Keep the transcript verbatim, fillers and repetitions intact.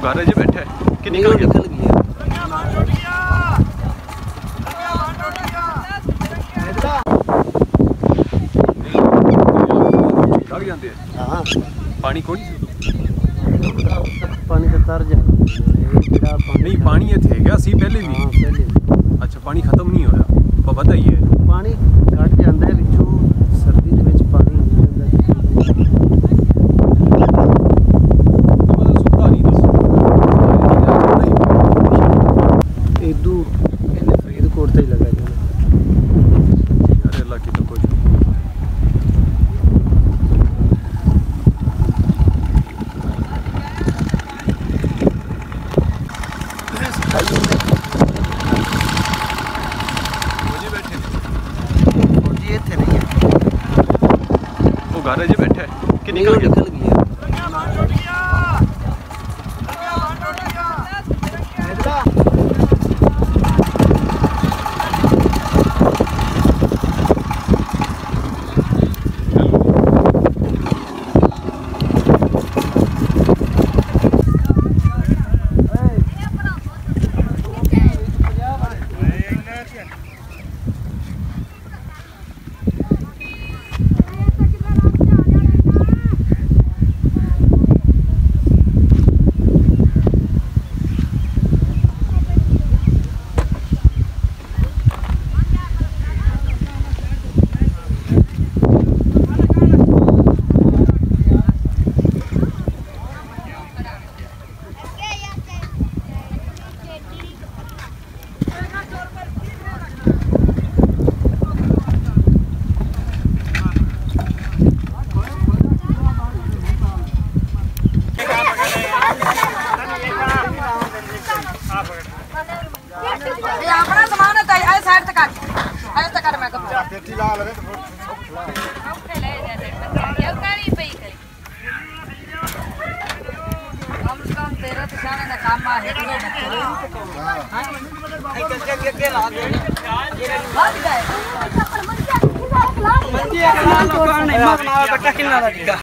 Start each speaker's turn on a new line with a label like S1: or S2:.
S1: घर अजे बैठा है कि निकल गया?
S2: निकल गया।
S1: लग जाते हैं।
S2: हाँ
S1: पानी कौन
S2: पानी का तर जा
S1: नहीं पानी इतने है सी पहले भी।
S2: हाँ पहले
S1: अच्छा पानी खत्म नहीं होया पर पता ही है
S2: पानी घट जाता है विचों सर्दी ਦੇ ਵਿੱਚ पानी हो ਜਾਂਦਾ
S1: सुखता नहीं दस
S2: इदू कहने फरीदकोट ਤੇ ਹੀ लगा जाना
S1: अरे अल्लाह की तो कोई घर अजे बैठा है कि निकल गया?
S2: निकल गया।
S3: अपना सामान है ऐ साइड तक काट ऐ तक काट मैं कब
S4: पेटी ला ले तो
S3: ओके ले जा ये करी पे करी कम से कम तेरा तो जाने का काम है हां एक के के ला दे लग गए मंजी एक ला लो नहीं मगना बेटा कितना लगेगा